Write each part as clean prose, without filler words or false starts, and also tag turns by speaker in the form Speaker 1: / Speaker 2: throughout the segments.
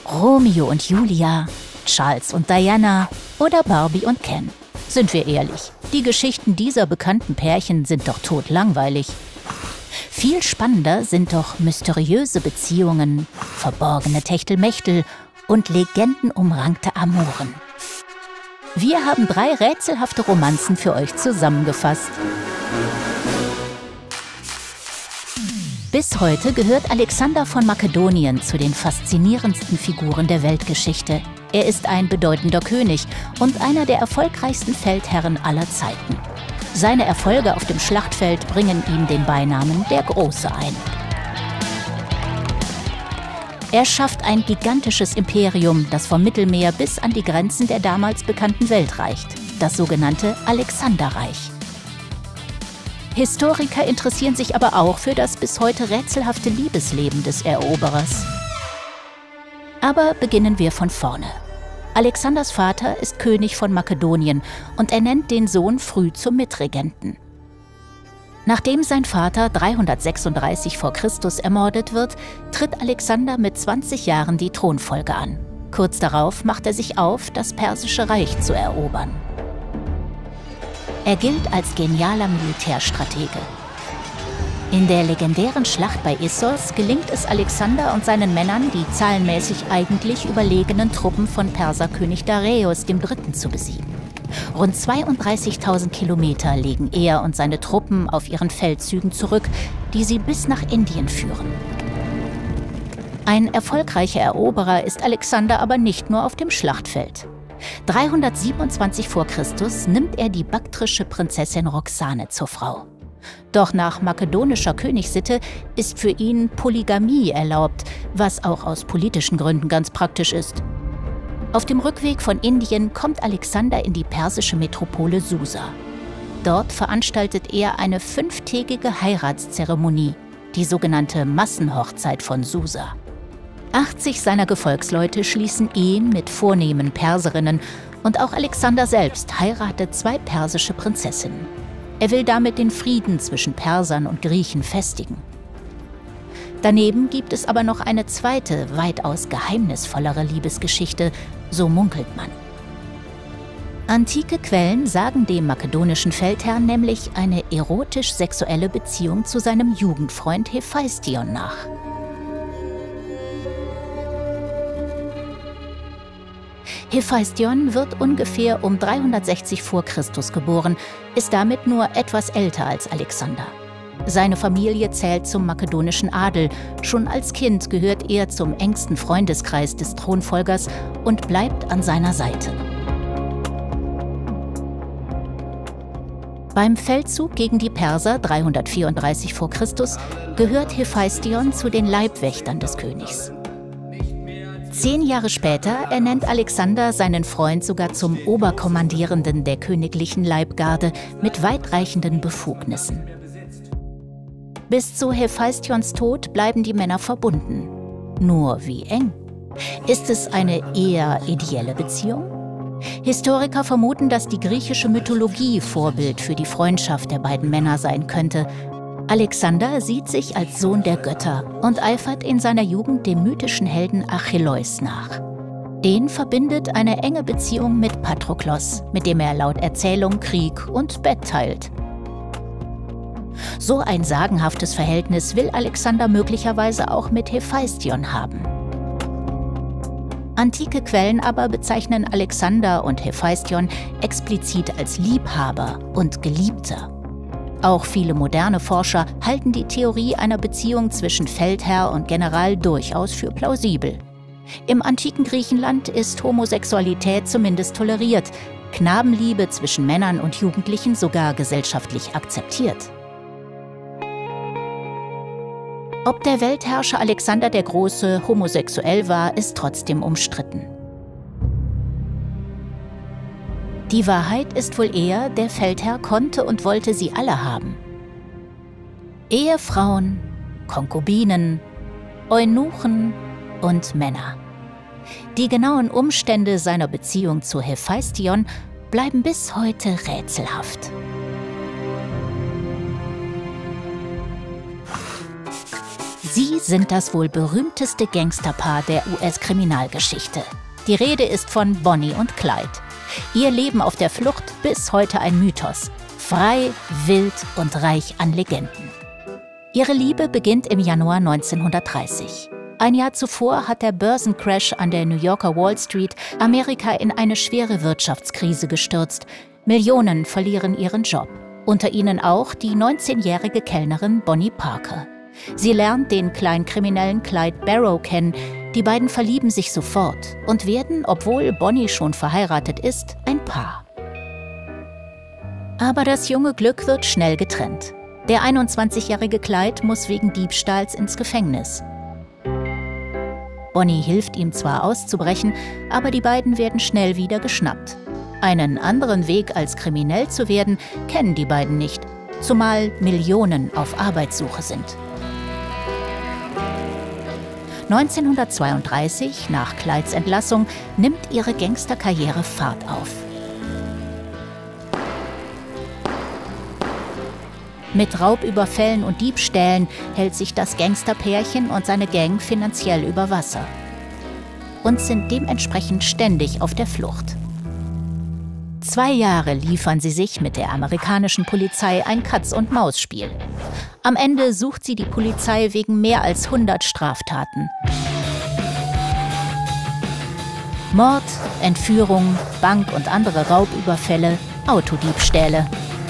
Speaker 1: Romeo und Julia, Charles und Diana oder Barbie und Ken. Sind wir ehrlich, die Geschichten dieser bekannten Pärchen sind doch totlangweilig. Viel spannender sind doch mysteriöse Beziehungen, verborgene Techtelmechtel und legendenumrankte Amoren. Wir haben 3 rätselhafte Romanzen für euch zusammengefasst. Bis heute gehört Alexander von Makedonien zu den faszinierendsten Figuren der Weltgeschichte. Er ist ein bedeutender König und einer der erfolgreichsten Feldherren aller Zeiten. Seine Erfolge auf dem Schlachtfeld bringen ihm den Beinamen der Große ein. Er schafft ein gigantisches Imperium, das vom Mittelmeer bis an die Grenzen der damals bekannten Welt reicht, das sogenannte Alexanderreich. Historiker interessieren sich aber auch für das bis heute rätselhafte Liebesleben des Eroberers. Aber beginnen wir von vorne. Alexanders Vater ist König von Makedonien und ernennt den Sohn früh zum Mitregenten. Nachdem sein Vater 336 v. Chr. Ermordet wird, tritt Alexander mit 20 Jahren die Thronfolge an. Kurz darauf macht er sich auf, das Persische Reich zu erobern. Er gilt als genialer Militärstratege. In der legendären Schlacht bei Issos gelingt es Alexander und seinen Männern, die zahlenmäßig eigentlich überlegenen Truppen von Perserkönig Dareios III. Zu besiegen. Rund 32.000 Kilometer legen er und seine Truppen auf ihren Feldzügen zurück, die sie bis nach Indien führen. Ein erfolgreicher Eroberer ist Alexander aber nicht nur auf dem Schlachtfeld. 327 v. Chr. Nimmt er die baktrische Prinzessin Roxane zur Frau. Doch nach makedonischer Königssitte ist für ihn Polygamie erlaubt, was auch aus politischen Gründen ganz praktisch ist. Auf dem Rückweg von Indien kommt Alexander in die persische Metropole Susa. Dort veranstaltet er eine 5-tägige Heiratszeremonie, die sogenannte Massenhochzeit von Susa. 80 seiner Gefolgsleute schließen Ehen mit vornehmen Perserinnen und auch Alexander selbst heiratet 2 persische Prinzessinnen. Er will damit den Frieden zwischen Persern und Griechen festigen. Daneben gibt es aber noch eine zweite, weitaus geheimnisvollere Liebesgeschichte, so munkelt man. Antike Quellen sagen dem makedonischen Feldherrn nämlich eine erotisch-sexuelle Beziehung zu seinem Jugendfreund Hephaistion nach. Hephaistion wird ungefähr um 360 v. Chr. Geboren, ist damit nur etwas älter als Alexander. Seine Familie zählt zum makedonischen Adel. Schon als Kind gehört er zum engsten Freundeskreis des Thronfolgers und bleibt an seiner Seite. Beim Feldzug gegen die Perser 334 v. Chr. Gehört Hephaistion zu den Leibwächtern des Königs. 10 Jahre später ernennt Alexander seinen Freund sogar zum Oberkommandierenden der königlichen Leibgarde mit weitreichenden Befugnissen. Bis zu Hephaistions Tod bleiben die Männer verbunden. Nur wie eng? Ist es eine eher ideelle Beziehung? Historiker vermuten, dass die griechische Mythologie Vorbild für die Freundschaft der beiden Männer sein könnte. Alexander sieht sich als Sohn der Götter und eifert in seiner Jugend dem mythischen Helden Achilleus nach. Den verbindet eine enge Beziehung mit Patroklos, mit dem er laut Erzählung Krieg und Bett teilt. So ein sagenhaftes Verhältnis will Alexander möglicherweise auch mit Hephaistion haben. Antike Quellen aber bezeichnen Alexander und Hephaistion explizit als Liebhaber und Geliebter. Auch viele moderne Forscher halten die Theorie einer Beziehung zwischen Feldherr und General durchaus für plausibel. Im antiken Griechenland ist Homosexualität zumindest toleriert, Knabenliebe zwischen Männern und Jugendlichen sogar gesellschaftlich akzeptiert. Ob der Weltherrscher Alexander der Große homosexuell war, ist trotzdem umstritten. Die Wahrheit ist wohl eher, der Feldherr konnte und wollte sie alle haben. Ehefrauen, Konkubinen, Eunuchen und Männer. Die genauen Umstände seiner Beziehung zu Hephaistion bleiben bis heute rätselhaft. Sie Sie sind das wohl berühmteste Gangsterpaar der US-Kriminalgeschichte. Die Rede ist von Bonnie und Clyde. Ihr Leben auf der Flucht bis heute ein Mythos. Frei, wild und reich an Legenden. Ihre Liebe beginnt im Januar 1930. Ein Jahr zuvor hat der Börsencrash an der New Yorker Wall Street Amerika in eine schwere Wirtschaftskrise gestürzt. Millionen verlieren ihren Job. Unter ihnen auch die 19-jährige Kellnerin Bonnie Parker. Sie lernt den Kleinkriminellen Clyde Barrow kennen. Die beiden verlieben sich sofort und werden, obwohl Bonnie schon verheiratet ist, ein Paar. Aber das junge Glück wird schnell getrennt. Der 21-jährige Clyde muss wegen Diebstahls ins Gefängnis. Bonnie hilft ihm zwar auszubrechen, aber die beiden werden schnell wieder geschnappt. Einen anderen Weg als kriminell zu werden, kennen die beiden nicht, zumal Millionen auf Arbeitssuche sind. 1932, nach Clydes Entlassung, nimmt ihre Gangsterkarriere Fahrt auf. Mit Raubüberfällen und Diebstählen hält sich das Gangsterpärchen und seine Gang finanziell über Wasser und sind dementsprechend ständig auf der Flucht. 2 Jahre liefern sie sich mit der amerikanischen Polizei ein Katz-und-Maus-Spiel. Am Ende sucht sie die Polizei wegen mehr als 100 Straftaten. Mord, Entführung, Bank- und andere Raubüberfälle, Autodiebstähle.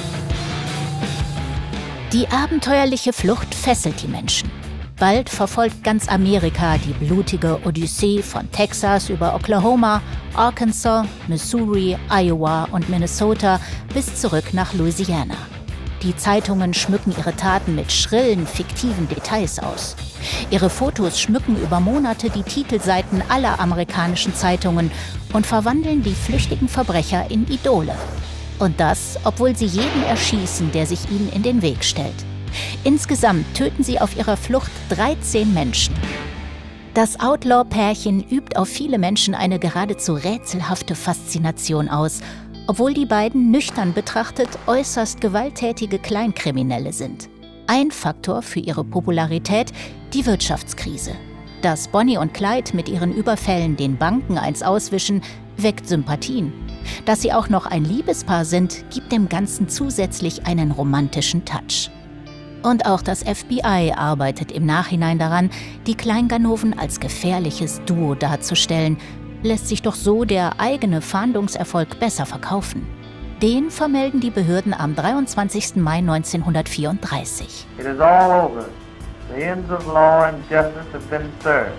Speaker 1: Die abenteuerliche Flucht fesselt die Menschen. Bald verfolgt ganz Amerika die blutige Odyssee von Texas über Oklahoma, Arkansas, Missouri, Iowa und Minnesota bis zurück nach Louisiana. Die Zeitungen schmücken ihre Taten mit schrillen, fiktiven Details aus. Ihre Fotos schmücken über Monate die Titelseiten aller amerikanischen Zeitungen und verwandeln die flüchtigen Verbrecher in Idole. Und das, obwohl sie jeden erschießen, der sich ihnen in den Weg stellt. Insgesamt töten sie auf ihrer Flucht 13 Menschen. Das Outlaw-Pärchen übt auf viele Menschen eine geradezu rätselhafte Faszination aus, obwohl die beiden nüchtern betrachtet äußerst gewalttätige Kleinkriminelle sind. Ein Faktor für ihre Popularität: die Wirtschaftskrise. Dass Bonnie und Clyde mit ihren Überfällen den Banken eins auswischen, weckt Sympathien. Dass sie auch noch ein Liebespaar sind, gibt dem Ganzen zusätzlich einen romantischen Touch. Und auch das FBI arbeitet im Nachhinein daran, die Kleinganoven als gefährliches Duo darzustellen. Lässt sich doch so der eigene Fahndungserfolg besser verkaufen. Den vermelden die Behörden am 23. Mai 1934.
Speaker 2: It is all over. The ends of law and justice have been served.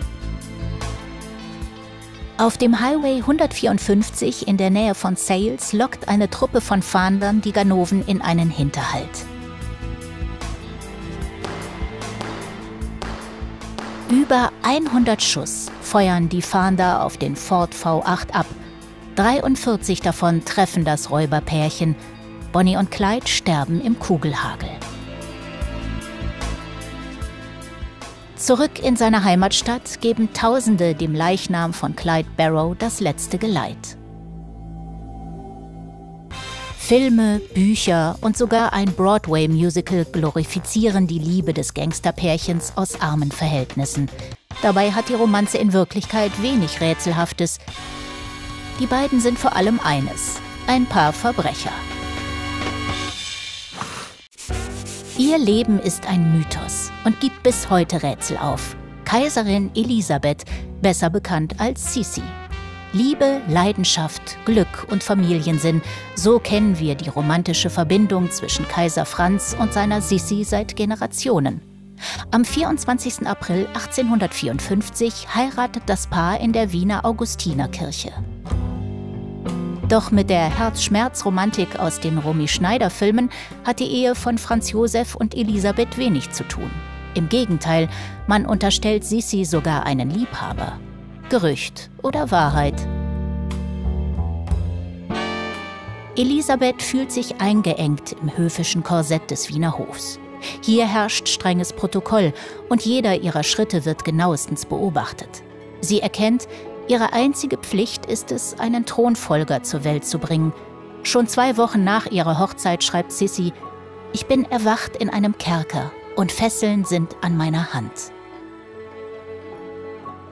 Speaker 1: Auf dem Highway 154 in der Nähe von Sales lockt eine Truppe von Fahndern die Ganoven in einen Hinterhalt. Über 100 Schuss feuern die Fahnder auf den Ford V8 ab. 43 davon treffen das Räuberpärchen. Bonnie und Clyde sterben im Kugelhagel. Zurück in seiner Heimatstadt geben Tausende dem Leichnam von Clyde Barrow das letzte Geleit. Filme, Bücher und sogar ein Broadway-Musical glorifizieren die Liebe des Gangsterpärchens aus armen Verhältnissen. Dabei hat die Romanze in Wirklichkeit wenig Rätselhaftes. Die beiden sind vor allem eines: ein Paar Verbrecher. Ihr Leben ist ein Mythos und gibt bis heute Rätsel auf. Kaiserin Elisabeth, besser bekannt als Sisi. Liebe, Leidenschaft, Glück und Familiensinn, so kennen wir die romantische Verbindung zwischen Kaiser Franz und seiner Sisi seit Generationen. Am 24. April 1854 heiratet das Paar in der Wiener Augustinerkirche. Doch mit der Herzschmerz-Romantik aus den Romy-Schneider-Filmen hat die Ehe von Franz Josef und Elisabeth wenig zu tun. Im Gegenteil, man unterstellt Sisi sogar einen Liebhaber. Gerücht oder Wahrheit? Elisabeth fühlt sich eingeengt im höfischen Korsett des Wiener Hofs. Hier herrscht strenges Protokoll und jeder ihrer Schritte wird genauestens beobachtet. Sie erkennt, ihre einzige Pflicht ist es, einen Thronfolger zur Welt zu bringen. Schon 2 Wochen nach ihrer Hochzeit schreibt Sisi: „Ich bin erwacht in einem Kerker und Fesseln sind an meiner Hand."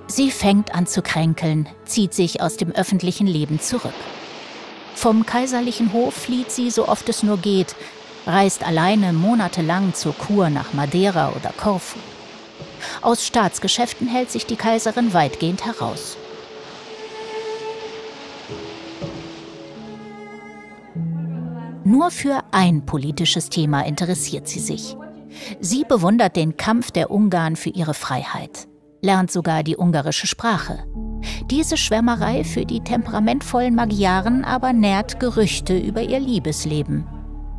Speaker 1: Sie fängt an zu kränkeln, zieht sich aus dem öffentlichen Leben zurück. Vom kaiserlichen Hof flieht sie, so oft es nur geht, reist alleine monatelang zur Kur nach Madeira oder Korfu. Aus Staatsgeschäften hält sich die Kaiserin weitgehend heraus. Nur für ein politisches Thema interessiert sie sich. Sie bewundert den Kampf der Ungarn für ihre Freiheit, lernt sogar die ungarische Sprache. Diese Schwärmerei für die temperamentvollen Magyaren aber nährt Gerüchte über ihr Liebesleben.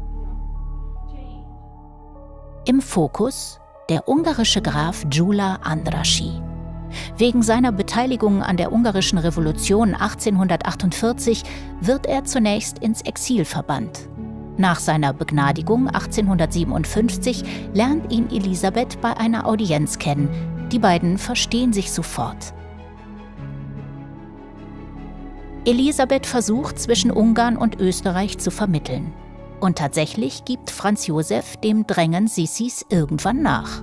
Speaker 1: Im Fokus der ungarische Graf Gyula Andrássy. Wegen seiner Beteiligung an der ungarischen Revolution 1848 wird er zunächst ins Exil verbannt. Nach seiner Begnadigung 1857 lernt ihn Elisabeth bei einer Audienz kennen. Die beiden verstehen sich sofort. Elisabeth versucht, zwischen Ungarn und Österreich zu vermitteln. Und tatsächlich gibt Franz Josef dem Drängen Sissis irgendwann nach.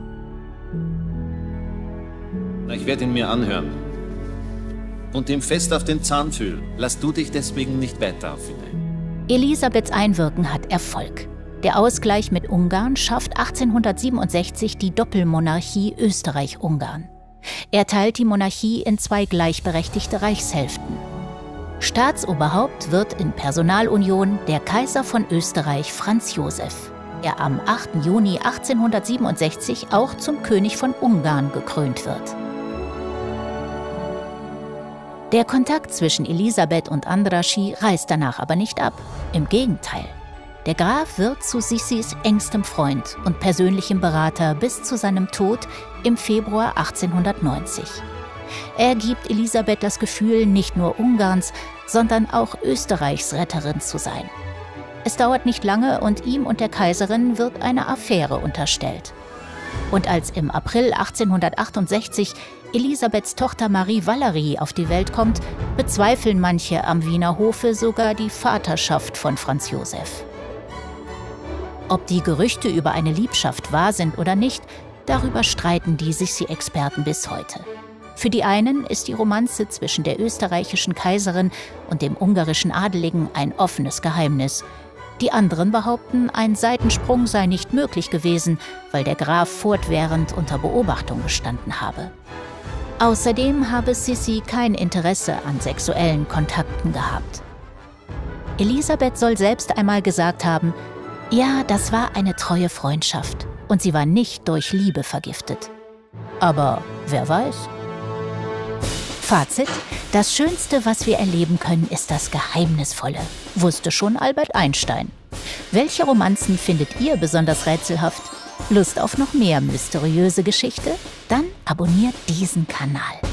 Speaker 3: Ich werde ihn mir anhören und ihm fest auf den Zahn fühlen. Lass du dich deswegen nicht weiter auffinden.
Speaker 1: Elisabeths Einwirken hat Erfolg. Der Ausgleich mit Ungarn schafft 1867 die Doppelmonarchie Österreich-Ungarn. Er teilt die Monarchie in zwei gleichberechtigte Reichshälften. Staatsoberhaupt wird in Personalunion der Kaiser von Österreich Franz Josef, der am 8. Juni 1867 auch zum König von Ungarn gekrönt wird. Der Kontakt zwischen Elisabeth und Andrássy reißt danach aber nicht ab. Im Gegenteil. Der Graf wird zu Sissis engstem Freund und persönlichem Berater bis zu seinem Tod im Februar 1890. Er gibt Elisabeth das Gefühl, nicht nur Ungarns, sondern auch Österreichs Retterin zu sein. Es dauert nicht lange und ihm und der Kaiserin wird eine Affäre unterstellt. Und als im April 1868 Elisabeths Tochter Marie Valerie auf die Welt kommt, bezweifeln manche am Wiener Hofe sogar die Vaterschaft von Franz Josef. Ob die Gerüchte über eine Liebschaft wahr sind oder nicht, darüber streiten die Sissi-Experten bis heute. Für die einen ist die Romanze zwischen der österreichischen Kaiserin und dem ungarischen Adeligen ein offenes Geheimnis. Die anderen behaupten, ein Seitensprung sei nicht möglich gewesen, weil der Graf fortwährend unter Beobachtung gestanden habe. Außerdem habe Sissi kein Interesse an sexuellen Kontakten gehabt. Elisabeth soll selbst einmal gesagt haben, ja, das war eine treue Freundschaft und sie war nicht durch Liebe vergiftet. Aber wer weiß? Fazit: Das Schönste, was wir erleben können, ist das Geheimnisvolle, wusste schon Albert Einstein. Welche Romanzen findet ihr besonders rätselhaft? Lust auf noch mehr mysteriöse Geschichte? Dann abonniert diesen Kanal.